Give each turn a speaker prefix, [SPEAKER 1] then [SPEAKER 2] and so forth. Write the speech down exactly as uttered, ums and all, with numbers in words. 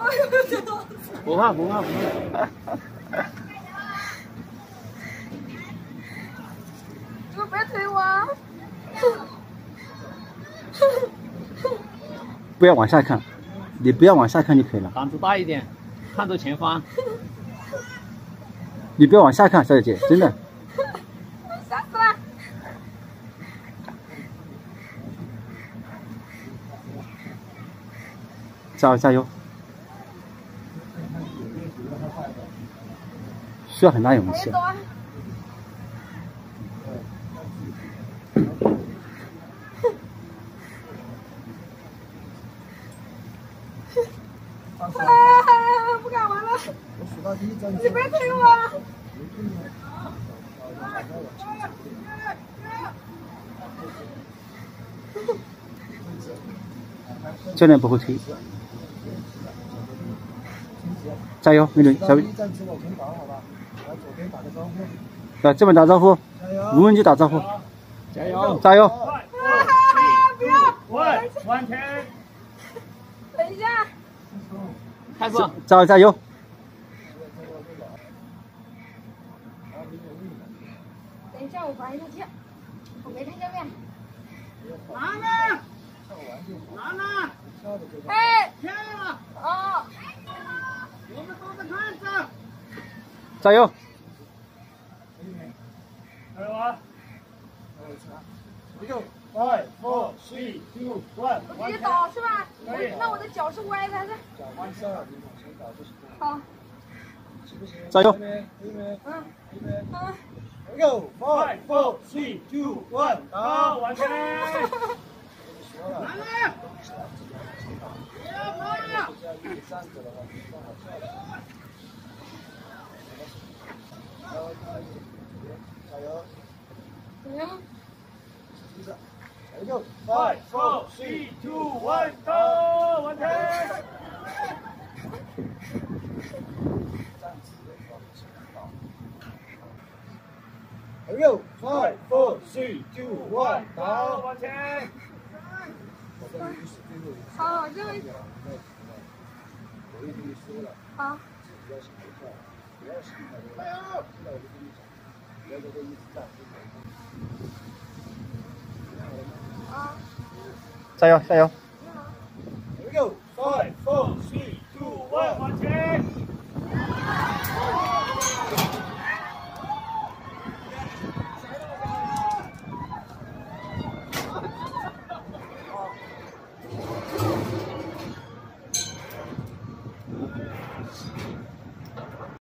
[SPEAKER 1] 不怕不怕不怕。
[SPEAKER 2] 你们别推我啊！
[SPEAKER 3] 不要往下看，你不要往下看就可以了。
[SPEAKER 1] 胆子大一点，看着前方。
[SPEAKER 3] 你不要往下看，小姐姐，真的。
[SPEAKER 2] 吓死了！
[SPEAKER 3] 加油加油！需要很大勇气。
[SPEAKER 2] 啊！不敢玩了！你别推我！
[SPEAKER 3] 教练不会推。加油，美女，小美。来，这边打招呼，无问句打招呼。
[SPEAKER 1] 加油！
[SPEAKER 3] 加油！
[SPEAKER 2] 不要！
[SPEAKER 1] 完完成。
[SPEAKER 2] 等一下。
[SPEAKER 1] 开始。
[SPEAKER 3] 加油加油！
[SPEAKER 2] 等一下，我玩一下跳，我没看见面。
[SPEAKER 1] 拿呢？拿呢？
[SPEAKER 2] 哎！
[SPEAKER 1] 跳了！
[SPEAKER 2] 哦。
[SPEAKER 1] 我们都在看着。
[SPEAKER 3] 加油！
[SPEAKER 1] 加油啊！六、five、four、three、two、one。
[SPEAKER 2] 我直接倒是吧？
[SPEAKER 1] 可以。
[SPEAKER 2] 那我的脚是歪的还是？
[SPEAKER 1] 脚弯下来，你往前倒就是。
[SPEAKER 2] 好。
[SPEAKER 3] 加油！
[SPEAKER 2] 嗯嗯。
[SPEAKER 1] 六、five、four、three、two、one。好，完成。来了。不要跑了。
[SPEAKER 2] 怎么样？
[SPEAKER 1] 六、five、four、three、two、one， 走，完成。六、five、four、three、two、one， 走，完成。
[SPEAKER 2] 好，最后一次。好。
[SPEAKER 3] 加油加油！
[SPEAKER 1] 六、five、four、three、two、one， 完成。